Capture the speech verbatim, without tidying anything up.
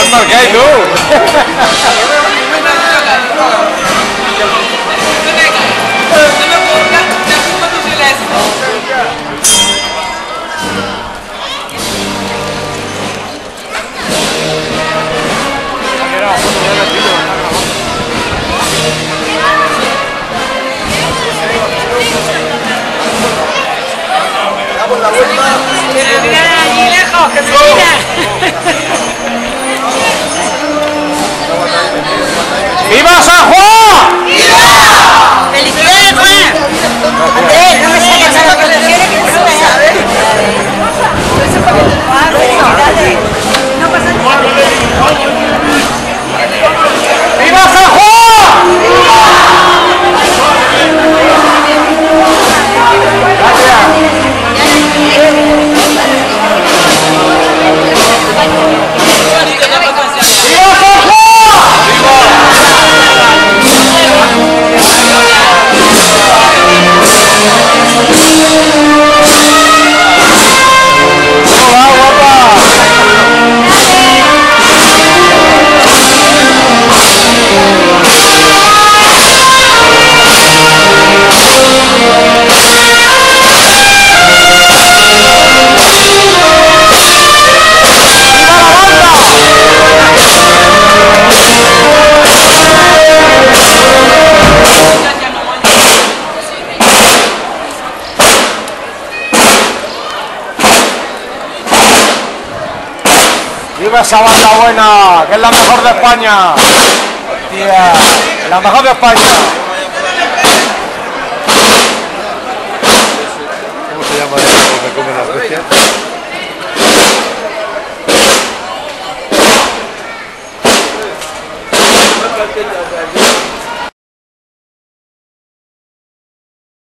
mal que hay, tú. Que se miren allí lejos, que se miren. ¡Viva San Juan! ¡Viva! ¡Felicidades, Juan! Andrés, no me saques a lo que le quiere que no me sabe. No pasa nada. ¡Viva San Juan! ¡Viva esa banda buena! ¡Que es la mejor de España! ¡Hostia! ¡La mejor de España! ¿Cómo se llama eso que comen las bestias?